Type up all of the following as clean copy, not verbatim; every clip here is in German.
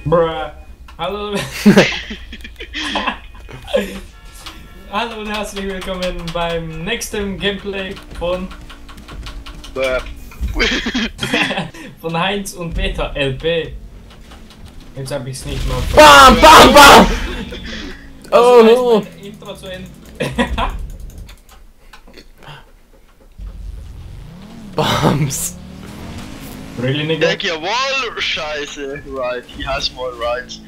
Bruh. Hallo. Hallo und herzlich willkommen beim nächsten Gameplay von von Heinz und Peter LP. Jetzt habe ich es nicht mehr. Bam, bam, bam! Oh no! Intro zu Ende. Bams! Really, nigga? Denk your wall, scheiße. Right, he has more rights.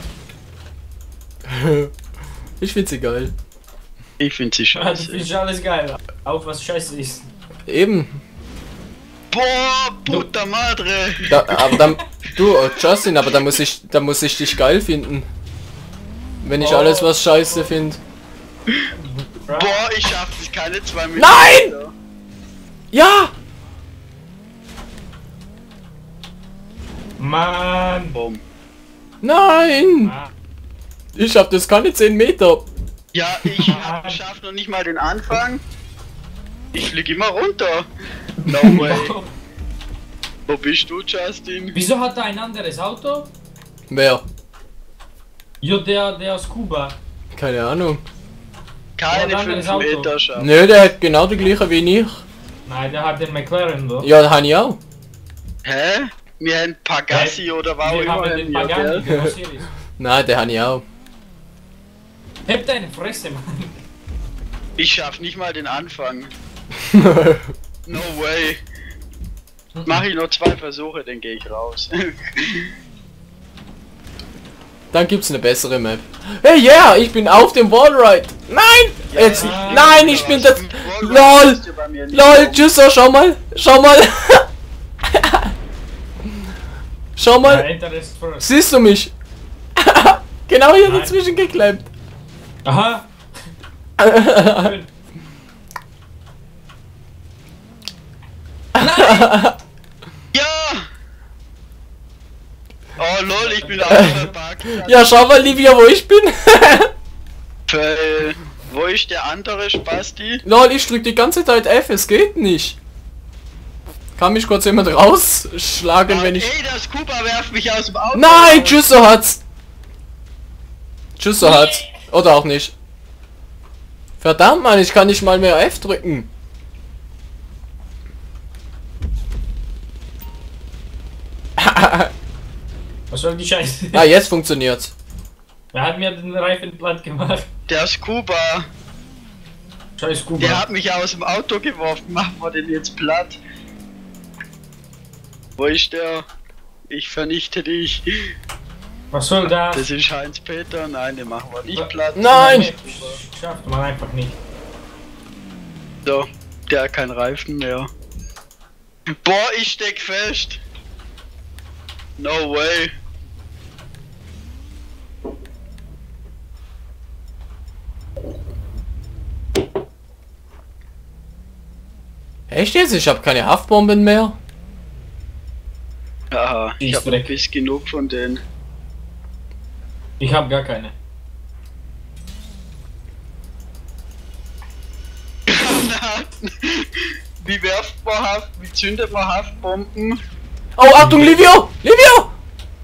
Ich find's egal. Ich find sie Ah, du scheiße. findest alles geil. Auch was scheiße ist. Eben. Boah, puta madre. Aber dann, du, Justin, aber da muss ich dich geil finden. Wenn ich alles was scheiße finde. Boah, ich schaff das keine 2 Minuten. Nein! Ja! Mann! Boom. Nein! Ah, Ich hab das keine 10 Meter. Ja, ich schaff noch nicht mal den Anfang. Ich flieg immer runter. No way. Wo bist du, Justin? Wieso hat er ein anderes Auto? Wer? Jo, der aus Kuba. Keine Ahnung. Keine Ja, dann 5 das Auto. Meter schaffen. Nö, der hat genau die gleiche wie ich. Nein, der hat den McLaren, doch. Ja, den hab ich auch. Hä? Wir haben Pagasi oder was auch Wir immer. haben den Pagani, gell? der Osiris. Nein, den hab ich auch. Heb deine Fresse, Mann. Ich schaff nicht mal den Anfang. No way. Mach ich noch 2 Versuche, dann gehe ich raus. Dann gibt's eine bessere Map. Hey, yeah, ich bin auf dem Wallride. Nein! Jetzt, Ja, nein, ich bin das. Wallride LOL! bist du bei mir nicht. LOL, tschüss, schau mal! Schau mal! Schau Ja, mal! Interest first. Siehst du mich? Genau hier Nein. dazwischen geklemmt. Aha. Schön. Ja! Oh lol, ich bin auch verpackt. Ja, schau mal, Livia, wo ich bin. Wo ist der andere Spasti? LOL, ich drück die ganze Zeit F, es geht nicht. Kann mich kurz jemand rausschlagen, wenn ich... Ey, das Cooper werft mich aus dem Auto. Nein, raus. tschüss, so hat's. Tschüss, so hat's. Oder auch nicht. Verdammt, Mann, ich kann nicht mal mehr F drücken. Was soll die Scheiße? Ah, jetzt funktioniert's. Wer hat mir den Reifen platt gemacht? Der Scuba, Scheiß Kuba. der hat mich aus dem Auto geworfen. Machen wir den jetzt platt. Wo ist der? Ich vernichte dich. Was soll das? Das ist Heinz Peter. Nein, den machen wir nicht platt. Nein! Schafft man einfach nicht. So, der hat keinen Reifen mehr. Boah, ich steck fest. No way. Echt jetzt? Ich habe keine Haftbomben mehr. Aha, ich Ist hab weg. bis genug von denen. Ich hab gar keine. Wie werft man Haft, wie zündet man Haftbomben? Oh, Achtung, Livio! Livio!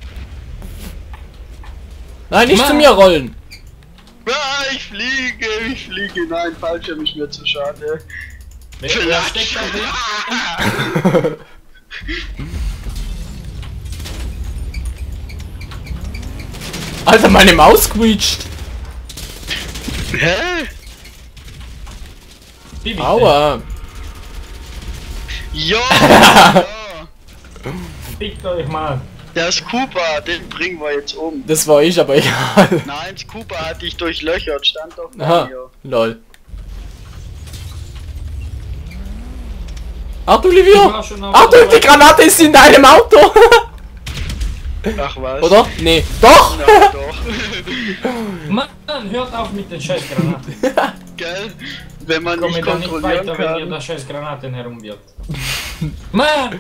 Nein, nicht Mann. zu mir rollen. Ah, ich fliege. Nein, Fallschirm ist mir zu schade. Wer steckt da drin? Alter, meine Maus quietscht. Hä? Wie bitte? Aua. Jo! Fickt euch mal. Der Scuba, den bringen wir jetzt um. Das war ich, aber egal. Nein, Scuba hat dich durchlöchert, stand doch Aha, bei mir. lol. Achtung, Ich Livio! war schon auf Achtung, der die Granate ist in deinem Auto! Ach was? Oder? Nee. Doch! Ja, doch. Mann, hört auf mit den scheiß Granaten. Gell? Wenn man Komme nicht da nicht kontrollieren weiter, wenn ihr kann. da scheiß Granaten herumwirft. Mann!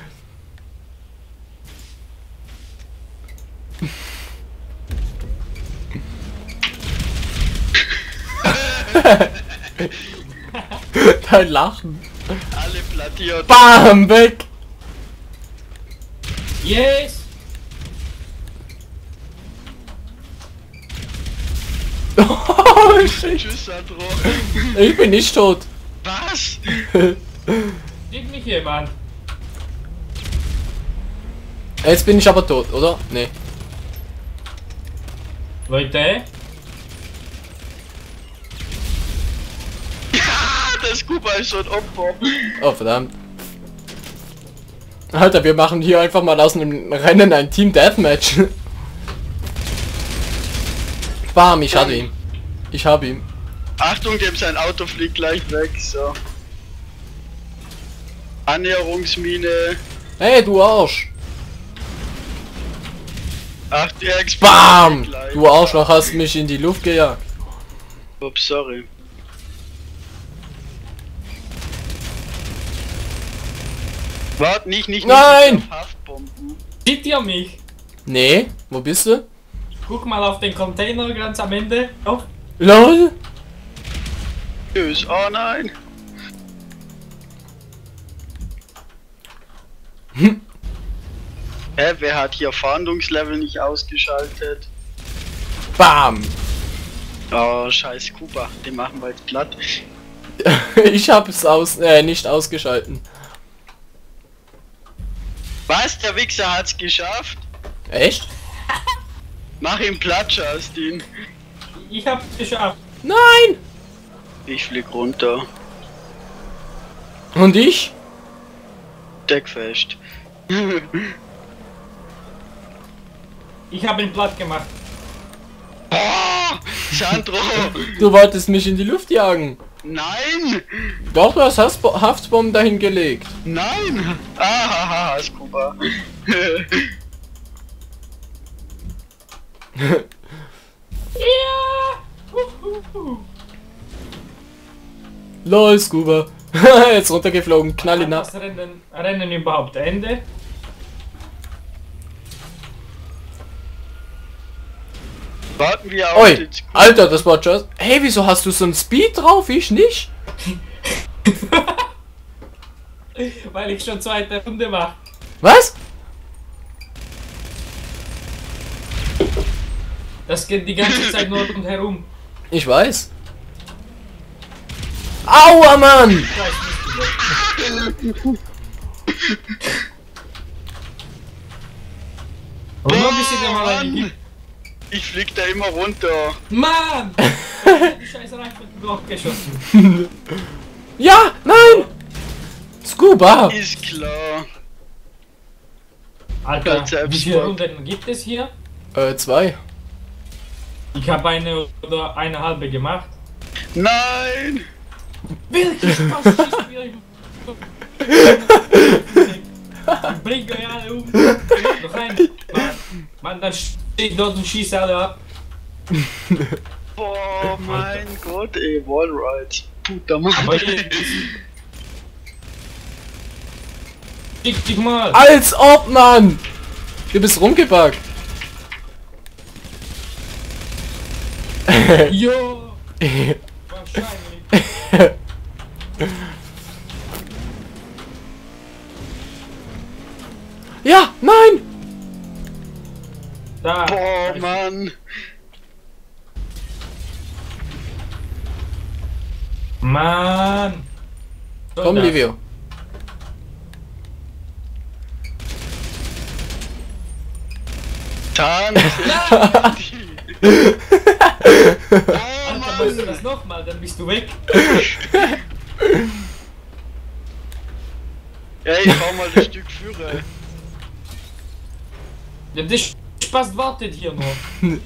Dein Lachen. Alle plattiert. Bam, weg! Yes! Oh, shit. Tschüss, Sandro. Ich bin nicht tot. Was? Sieht mich jemand? Jetzt bin ich aber tot, oder? Nee. Leute? Der Scuba ist schon Opfer. Oh, verdammt. Alter, wir machen hier einfach mal aus einem Rennen ein Team Deathmatch. Bam, ich hatte ihn. Ich habe ihn. Achtung, dem sein Auto fliegt gleich weg, so. Annäherungsmine. Hey, du Arsch. Ach, der explodiert Bam! gleich. Du Arschloch hast mich in die Luft gejagt. Ups, sorry. Warte, nicht Nein! auf Haftbomben. Seht ihr mich? Nee, wo bist du? Guck mal auf den Container ganz am Ende. Oh, LOL! Tschüss, oh nein. Hä, wer hat hier Fahndungslevel nicht ausgeschaltet? Bam! Oh, scheiß Kuba, den machen wir jetzt platt. Ich habe es nicht ausgeschalten. Was? Der Wichser hat's geschafft? Echt? Mach ihn platt, Justin. ich hab's geschafft. Nein! Ich flieg runter. Und ich? Deckfest. Ich habe ihn platt gemacht. Oh, Sandro! Du wolltest mich in die Luft jagen. Nein! Doch, du hast Haftbomben dahin gelegt. Nein! Ah, Scuba. Ja! LOL, Scuba. Jetzt runtergeflogen, knall ihn ab. Das Rennen überhaupt Ende? Warten wir auf Oi, den Scuba. Alter, das war just... Hey, wieso hast du so ein Speed drauf? Ich nicht? Weil ich schon zweite Runde war. Was? Das geht die ganze Zeit nur rundherum. Ich weiß. Aua, Mann! Ich weiß nicht, aber nur ein bisschen mal ein Ich flieg da immer runter. Mann! Die scheiß Reifenblock geschossen. Ja, nein! Scuba! Ist klar. Alter, Ganz wie viele selbstverständlich. Runden gibt es hier? 2. Ich habe eine oder eine halbe gemacht. Nein! Wirklich Spaß, schießt mir Ich bring euch alle um. Noch ein. Mann, dann steht dort und schießt alle ab. Boah, mein Gott, ey, Wallride. Puta Mann. Aber hier. Schick dich mal. Als ob, Mann! Du bist rumgebackt. Jo! Wahrscheinlich. Ja, nein! Da. Boah, Mann. Mann! So, Komm, da. Livio. Tan. Alter, Oh machst du Mann. das nochmal, dann bist du weg. Ey, ich fahr mal ein Stück Führer. Ja, der Spaß wartet hier noch.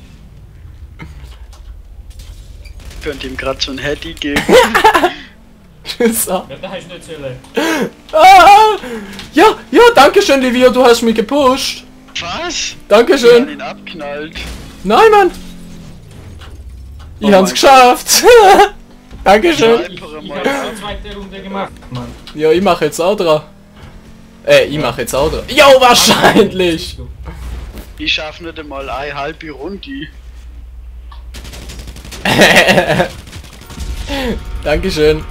Könnt ihm grad so ein Heady geben. So. Ja, da ist eine Zelle. Ah! Ja, ja, danke schön, Livio, du hast mich gepusht. Was? Danke Ich hab schön. ihn abknallt. Nein, Mann. Ich Oh hab's mein geschafft. Dankeschön. Ich habe die zweite Runde gemacht, Mann. Ja, ich mache jetzt auch dran. Ich mache jetzt auch dran. Jo, wahrscheinlich. Ich schaff nicht einmal eine halbe Runde. Dankeschön.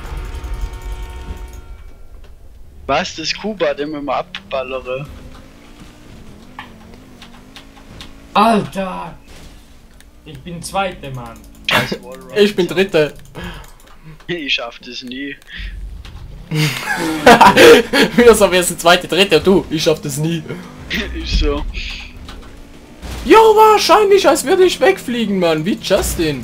Was, das Kuba, den wir mal abballere? Alter! Ich bin Zweite, Mann. Scheiß Wallride. Ich bin Dritter. Ich schaff das nie. Wir sind zweite, dritte und du. Ich schaff das nie. Ist so. Ja, wahrscheinlich, als würde ich wegfliegen, Mann. Wie Justin.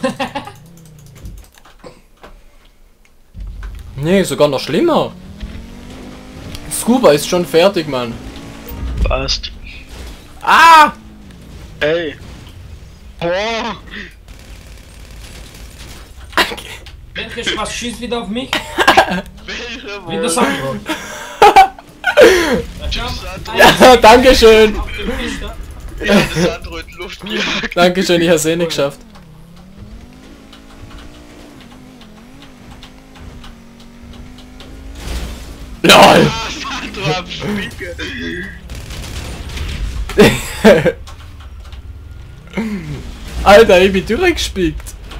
Nee, sogar noch schlimmer. Scuba ist schon fertig, Mann. Passt. Ah! Ey. Boah. Welches was schießt wieder auf mich? Welche Wie das wohl? Sandro. Ja, dankeschön. Auf dem Pista. Ja, das andere in die Luft gejagt. Dankeschön, ich hab's eh nicht geschafft. LOL! Ah, Sandro am Spicke. Alter, ich bin durchgespickt.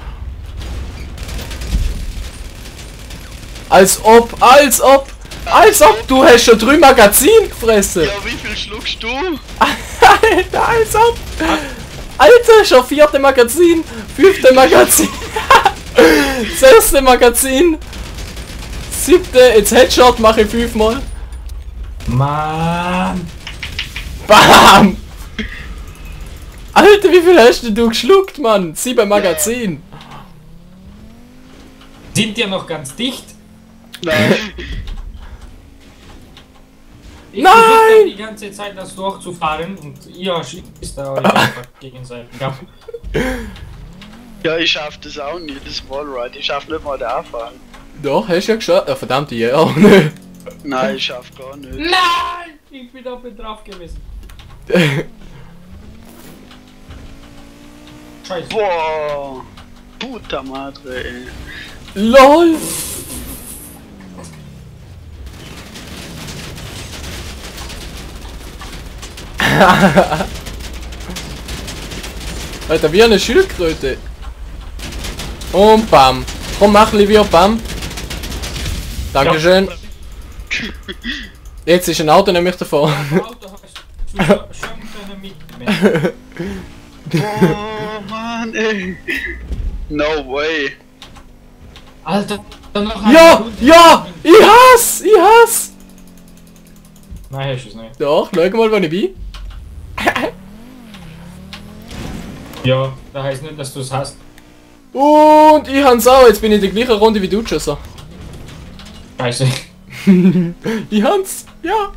Als ob, du hast schon 3 Magazine gefressen. Ja, wie viel schluckst du? Alter, als ob. Alter, schon 4. Magazin, 5. Magazin, 6. Magazin, 7. Jetzt Headshot mache ich 5-mal. Mann. Bam! Alter, wie viel hast denn du geschluckt, Mann? 7 Magazin. Sind die noch ganz dicht? Nein. Ich Nein! versuche die ganze Zeit das durchzufahren und ihr schießt da euch einfach gegenseitig ab. Ja, ich schaff das auch nie, das Wallride. Ich schaff nicht mal den Anfang. Doch, hast du ja geschafft. Ja, verdammt, ja auch nicht. Nein, ich schaff gar nicht. Nein! Ich bin doppelt drauf gewesen. Scheiße. Boah. Puta madre, ey. LOL! Alter, wie eine Schildkröte. Und bam. Komm, mach Livio, bam. Dankeschön. Jetzt ist ein Auto nämlich davor. Das Auto hast du schon mitnehmen. Oh Mann, ey. No way. Alter, dann noch ein Ja, Hund. ja, ich hasse. Nein, hast du es nicht. Doch, schau mal, wo ich bin. Ja, das heißt nicht, dass du es hast. Und ich hab's auch, jetzt bin ich in der gleichen Runde wie du, Tschüsser. Scheiße. Ich hab's, ja.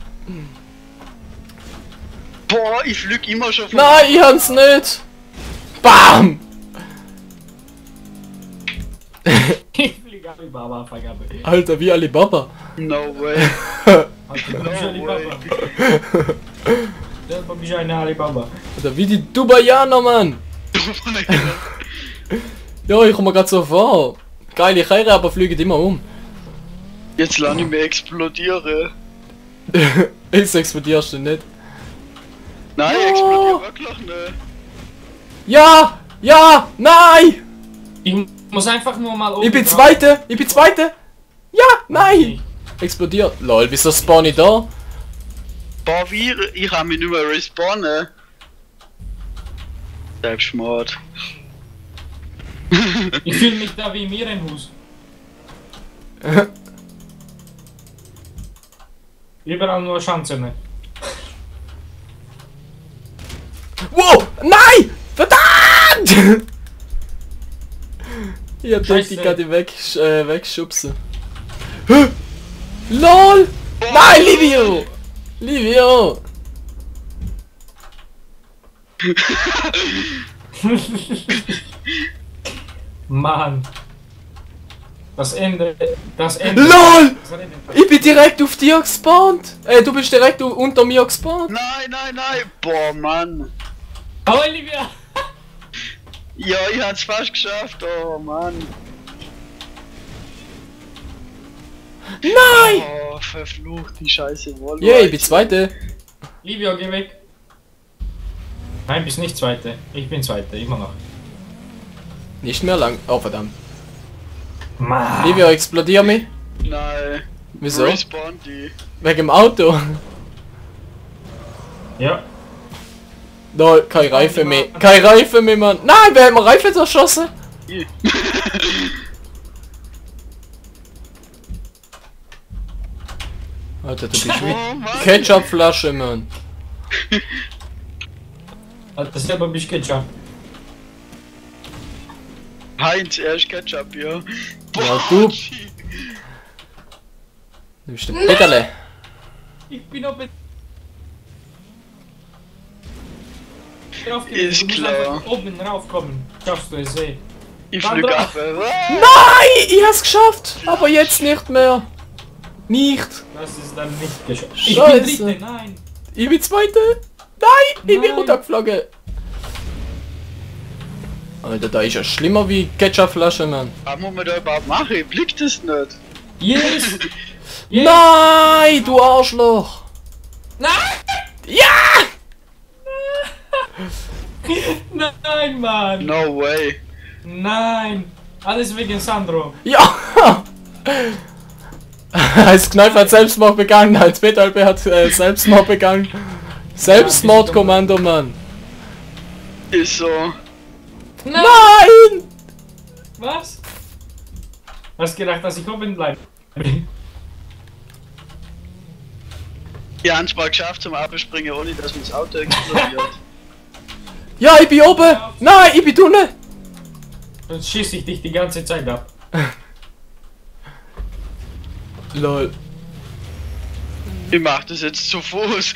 Boah, ich flüg immer schon von. Nein, ich hab's nicht. Bam! Ich fliege Alibaba, Vergabe. Alter, wie Alibaba. No way. Alter, du bist No Alibaba. way. Selber bist du eine Alibaba. Alter, wie die Dubaianer, Mann. Ja, ich komme grad so vor. Geile Karre, aber fliegen immer um. Jetzt lass ich mich explodieren. Jetzt explodierst du nicht. Nein, Ja. ich explodiere wirklich nicht. Ja! Ja! Nein! Ich muss einfach nur mal oben Ich bin drauf. Zweite! Ich bin Zweite! Ja! Nein! Explodiert. Lol, wieso spawn ich da? Boah, wie? Ich kann mich nicht mehr respawnen. Selbstmord. Ich fühle mich da wie im Irrenhaus. Überall nur Schanzen. Wow! Nein! Verdammt! Ich hab Scheiße. die gerade wegschubsen. LOL! Nein, Livio! Livio! Mann. Das Ende. Das Ende. LOL! Das Rennen. Ich bin direkt auf dir gespawnt! Du bist direkt unter mir gespawnt! Nein, nein, nein. Boah, Mann. Oh, Olivia! Ja, ich hab's fast geschafft. Oh, Mann. Nein! Oh, verflucht, die scheiße Wolle. Yeah, ich bin Zweite! Livio, geh weg. Nein, bist nicht Zweite. Ich bin Zweite, immer noch. Nicht mehr lang. Oh, verdammt. Mann. Livio, explodier mich. Nein. Wieso? Respawn die. Wegen dem Auto. Ja. Nein, kein Reifen mehr. Kein Reifen mehr, Mann. Nein, wer hat mir Reifen zerschossen? Alter, du bist wie Oh Mann! Ketchupflasche, Mann. Alter, selber bist du Ketchup. Heinz, er ist Ketchup, ja. Ja, du. Du bist ein Bitterle. Ich bin oben. Ist Du musst klar. einfach oben raufkommen. Schaffst du es, ey. Ich Sandra. flüge ab. Nein, ich hab's geschafft. Aber jetzt nicht mehr. Nicht. Das ist dann nicht geschafft. Ich Scheiße. bin Dritte, nein. Ich bin Zweite. Nein, ich bin Nein. runtergeflogen. Alter, da ist ja schlimmer wie Ketchupflasche, Mann. Was muss man da überhaupt machen? Ich blick das nicht. Yes! Yes! Nein, du Arschloch. Nein! Ja! Nein, Mann! No way. Nein! Alles wegen Sandro. Ja! Als Kneif hat Selbstmord begangen, als Betalbe hat Selbstmord begangen. Selbstmordkommando, Mann. Ist so. Nein! Nein! Was? Hast gedacht, dass ich oben bleibe? Ich hab's mal geschafft zum Abspringen, ohne dass mir das Auto explodiert. Ja, ich bin oben! Nein, ich bin unten! Sonst schieße ich dich die ganze Zeit ab. Lol. Ich mach das jetzt zu Fuß.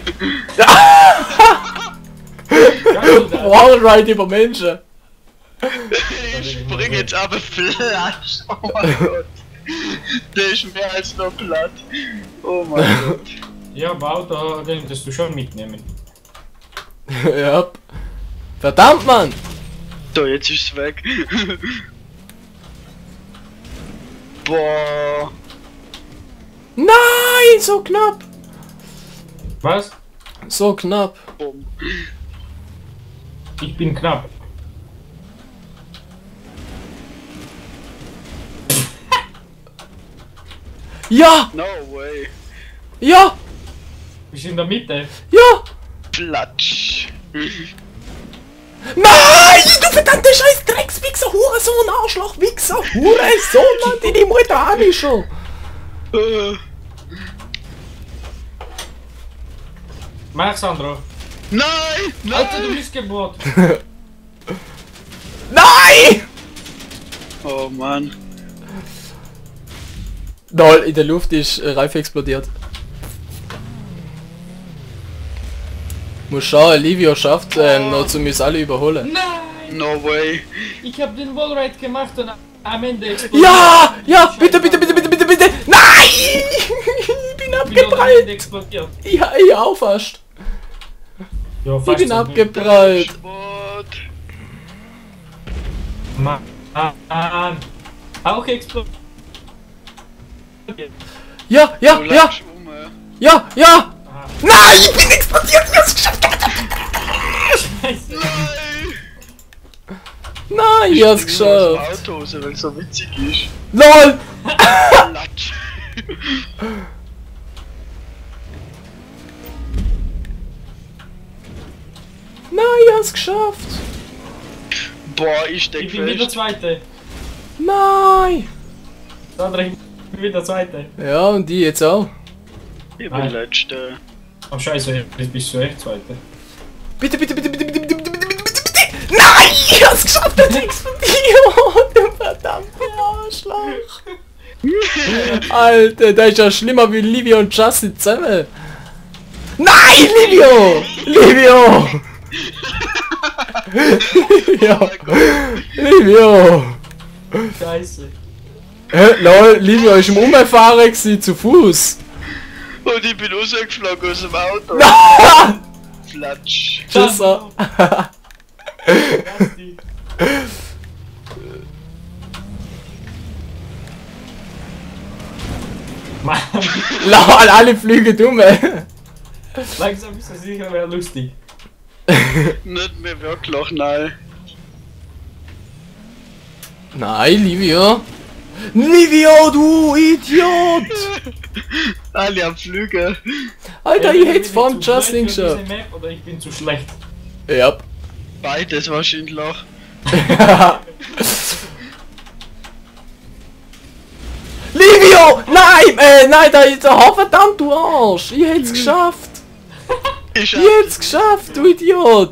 Kannst du das? Wallride über Menschen. Ich spring jetzt aber Flash. Oh mein Gott. Der ist mehr als nur platt. Oh mein Gott. Ja, aber Auto könntest du schon mitnehmen. Ja. Verdammt, Mann! So, jetzt ist es weg. Boah. Nein, so knapp! Was? So knapp. Bumm. Ich bin knapp. Ja! No way. Ja! Wir sind in der Mitte. Ja! Platsch. Nein! Du verdammte scheiß Dreckswichser, Hurensohn, Arschloch, Wichser, Hurensohn, Mann, die Mutter an ich schon. Mach, Sandro. Nein! Alter, du Nein! bist Geburt. Nein! Oh Mann. Lol, in der Luft ist Reife explodiert. Muss schauen, Livio schafft noch zu mir alle überholen. Nein! No way. Ich hab den Wallride gemacht und am Ende explodiert. Ja! Ja! Bitte, bitte, bitte, bitte, bitte, bitte! Nein! Ich bin Ich bin am Ende abgeprallt! explodiert. Ja, ich auch fast. Ja, Ich fast bin so. abgeprallt. Sport. Mann. Auch explodiert. Ja, ja, Du ja! lachst Ja, ja! Aha. Nein! Ich bin explodiert! Ich hab's geschafft! Scheiße. Nein! Nein, ich hab's Spring nur aus geschafft! dem Auto raus, weil es so witzig ist. LOL! Platsch. Nein, ich hab's geschafft! Boah, ich steck Ich bin wieder fest. Zweite. Nein! Sandra, ich bin wieder Zweite. Ja, und die jetzt auch. Ich bin Nein. Letzte. Oh scheiße, jetzt bist du echt Zweite. Bitte, bitte, bitte, bitte, bitte, bitte, bitte, bitte, bitte, bitte! Nein! Ich hab's geschafft! Das explodiert! Du verdammte Arschloch! Alter, das ist ja schlimmer wie Livio und Justin zusammen! Nein, Livio! Livio! Livio! Livio! Scheiße. Lol, Livio ist im Umfahren gewesen, zu Fuß! Und ich bin rausgeflogen aus dem Auto. Platsch. Tschüss! Basti. Mann, Lol, alle Flüge dumme! langsam ist das sicher mehr lustig. Nicht mehr wirklich, nein. Nein, Livio! Livio, du Idiot! Alle am Flügel. Alter, ich hätte vom Bin ich zu Justin blöd für geschafft. diese Map oder ich bin zu schlecht. Ja. Beides wahrscheinlich. Jo! Nein! Nein, da ist... Oh, verdammt, du Arsch! Ich hätt's geschafft! Ich hätt's geschafft, du Idiot!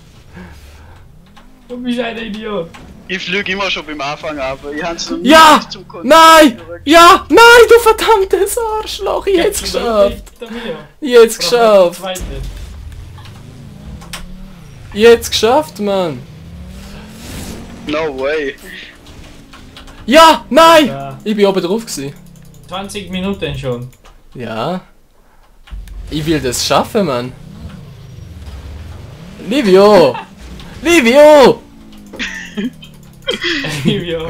Du bist ein Idiot. Ich flüge immer schon beim Anfang ab. Ich hab's noch nie Ja! bis zum Konzert Nein! zurück. Ja! Nein, du verdammtes Arschloch! Ich hätt's geschafft! Ich hätt's geschafft! Ich hätt's geschafft, Mann! No way. Ja! Nein! Ja. Ich bin oben drauf gewesen. 20 Minuten schon. Ja. Ich will das schaffen, Mann. Livio! Livio! Ja.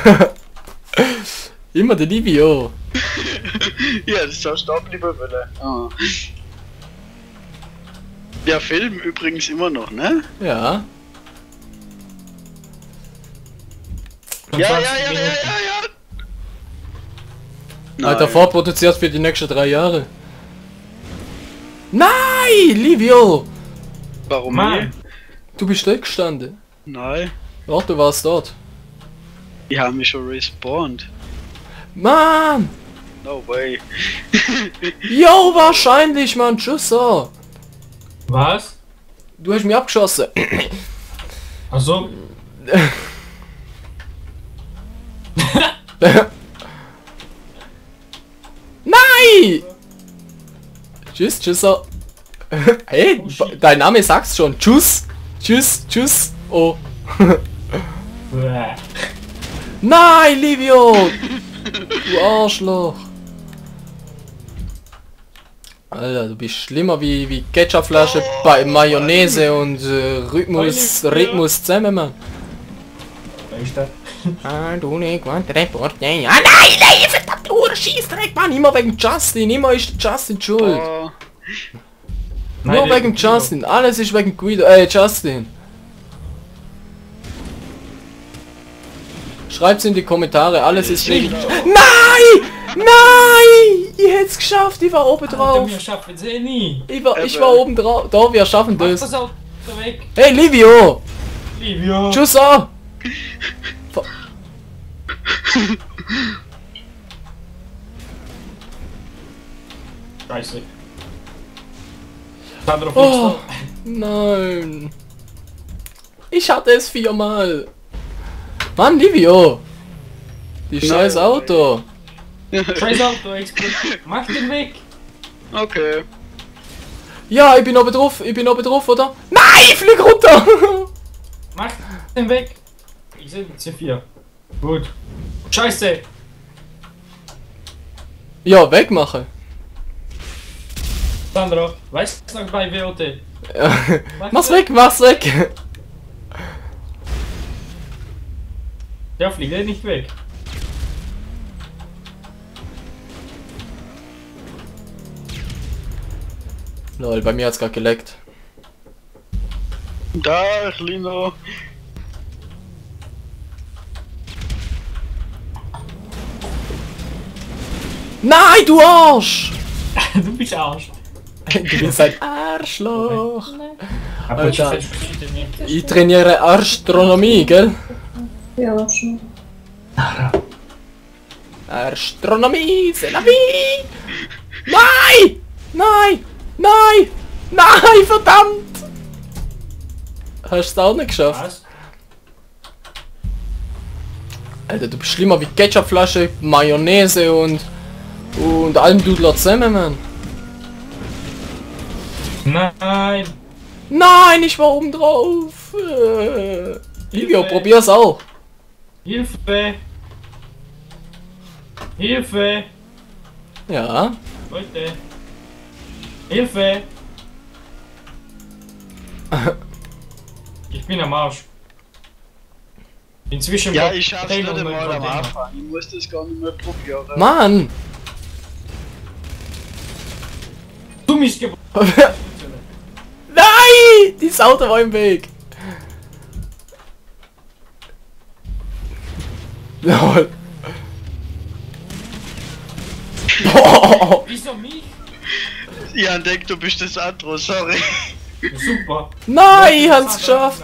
Immer der Livio. Ja, das soll stehen bleiben wollen. Ah. Der Film übrigens immer noch, ne? Ja. Ja. Alter, vorproduziert für die nächsten 3 Jahre. Nein! Livio! Warum Mann. nicht? Du bist dort gestanden. Nein. Ach, du warst dort. Ich habe mich schon respawned. Mann! No way. Jo, wahrscheinlich, Mann. Tschüss. So. Was? Du hast mich abgeschossen. Also, Nein! Tschüss, tschüss. So. Hey, dein Name sagt's schon. Tschüss. Tschüss, tschüss. Oh. bäh. Nein, Livio! Du Arschloch. Alter, du bist schlimmer wie Ketchupflasche bei Mayonnaise und Rhythmus zusammen, Mann. Wer ist der? Ah, du nicht, Ah nein, verdammte Hure, Schießdreck, Mann! Immer wegen Justin, immer ist Justin schuld. Oh, Nur der wegen Guido. Justin, alles ist wegen Guido, Justin. Schreibt's in die Kommentare, alles ist wegen... Nein! Nein! Ich hätt's geschafft, ich war oben Alter, drauf. wir schaffen es eh nie. Ich war oben drauf. Da, wir schaffen Mach das. das Auto weg. Hey, Livio! Livio. Tschüss! Auch. Scheiße. Sandro, Oh, fliegst nein. Ich hatte es 4-mal. Mann, Livio! Die scheiß Nein. Auto. du? Scheiß Auto, explodiert. Mach den weg. okay. Ja, ich bin oben drauf, oder? Nein, ich flieg runter! Mach den weg. Ich sehe C4. Gut. Scheiße. Ja, wegmache. Sandro, weißt du noch bei WOT? Mach's weg, mach's weg! Ja, flieg den nicht weg. Lol, bei mir hat's grad geleckt. Da, Lino. Nein, du Arsch! Du bist Arsch. Du bist ein Arschloch. Aber Alter. ich verstehe nicht. Ich trainiere Astronomie, gell? Ja, schon. Astronomie, c'est la vie! Nein! Nein! Nein! Nein, verdammt! Hast du es auch nicht geschafft? Was? Alter, du bist schlimmer wie Ketchupflasche, Mayonnaise und Almdudler zusammen, Mann. Nein. Nein, ich war oben drauf. Livio, probier's auch. Hilfe. Hilfe. Ja. Leute. Hilfe. Ich bin am Arsch. Inzwischen... Ja, ich schaff's Container nicht und einmal am Container. Anfang. Ich muss das gar nicht mehr probieren. Mann! Du mich gebracht. Nein! Das Auto war im Weg. Lol. Boah. Wieso mich? Ich denke, du bist das Andro, sorry. Super. Nein, ich hab's geschafft.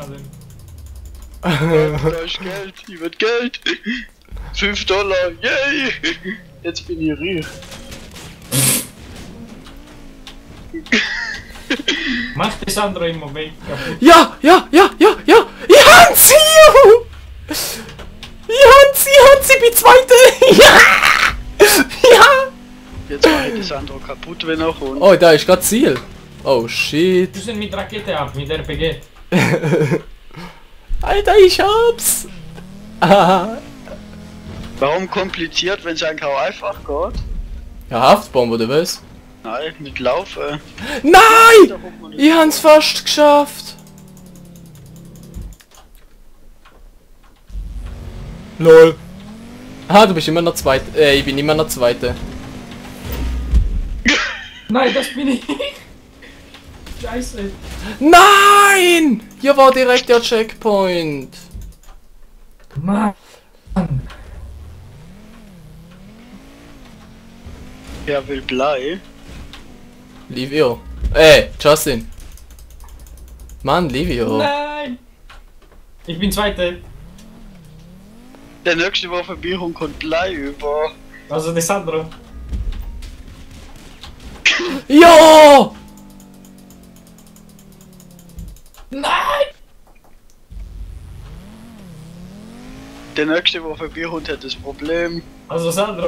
Da ist Geld, ich will Geld. $5, yay! Jetzt bin ich riech. Mach das andere immer weg. Kaputt. Ja, ja, ja, ja, ja. Ich hab's, juhu. Ich bin Zweite. Ja. Ja. Jetzt mache ich das andere kaputt, wenn er kommt. Oh, da ist grad Ziel. Oh, shit. Wir sind mit Rakete ab, mit RPG. Alter, ich hab's. Ah. Warum kompliziert, wenn es eigentlich auch einfach geht? Ja, Haftbombe, oder was? Nein, mit Laufen. Nein! Ich hab's fast geschafft. Lol. Ah, du bist immer noch Zweite. Ich bin immer noch Zweite. Nein, das bin ich. Scheiße. Nein! Hier war direkt der Checkpoint. Mann. Wer will Blei? Livio. Justin. Mann, Livio. Nein. Ich bin Zweite. Der nächste Woche Verbierung kommt Blei über. Also das andere. Jo! Nein. Der nächste Woche Verbierung hat das Problem. Also das andere.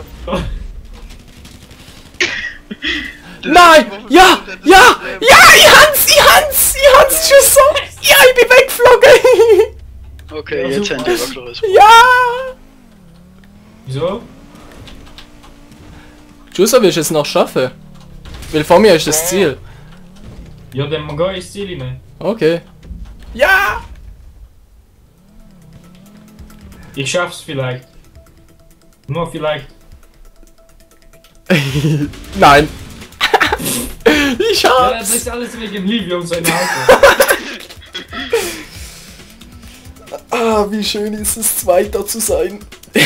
Der Nein! nächste Woche Ja! Verbierung hat das Ja! Problem. Ja! Ich hab's schon so! Ja, ich bin weggeflogen! Okay, Ja, jetzt super. haben die wirklich das Problem. Ja! Wieso? Jusser, willst du es noch schaffen? Weil vor mir ist das Ziel. Ja, dann geh ins Ziel rein. Okay. Ja! Ich schaff's vielleicht. Nur vielleicht. Nein. Ich Ja, das hab's! ist alles wegen Livio und seinem Auto. Ah, wie schön ist es, Zweiter zu sein.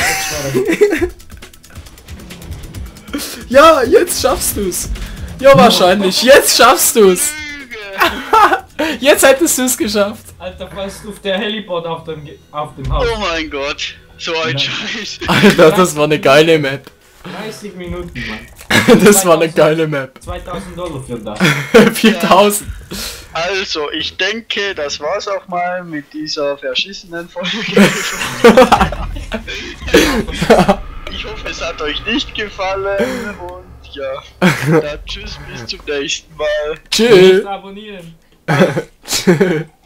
Ja, jetzt schaffst du's. Ja, wahrscheinlich. Jetzt schaffst du's. Lüge. Jetzt hättest du's geschafft. Alter, fast auf der Helipod auf dem Haus. Oh mein Gott, so ein Nein. Scheiß. Alter, das war eine geile Map. 30 Minuten, Mann. Das war eine geile Map. $2000 für das. 4000. Also, ich denke, das war's auch mal mit dieser verschissenen Folge. Ich hoffe, es hat euch nicht gefallen und ja, dann tschüss, bis zum nächsten Mal. Tschüss. Nicht abonnieren. Tschüss.